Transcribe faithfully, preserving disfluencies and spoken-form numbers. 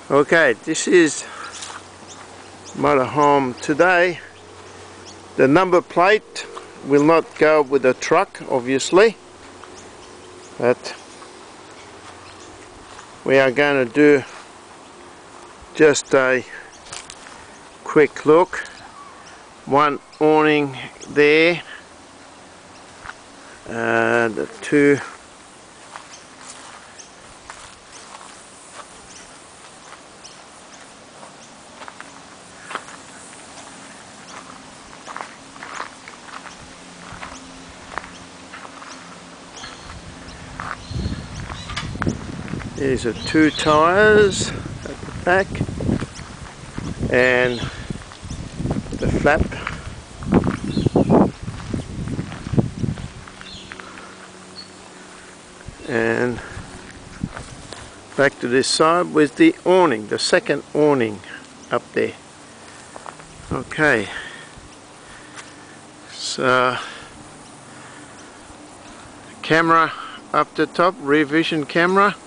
Okay, this is motorhome today. The number plate will not go with the truck, obviously, but we are going to do just a quick look. One awning there, uh, the two These are two tyres at the back and the flap. And back to this side with the awning, the second awning up there. Okay, so camera up the top, rear vision camera.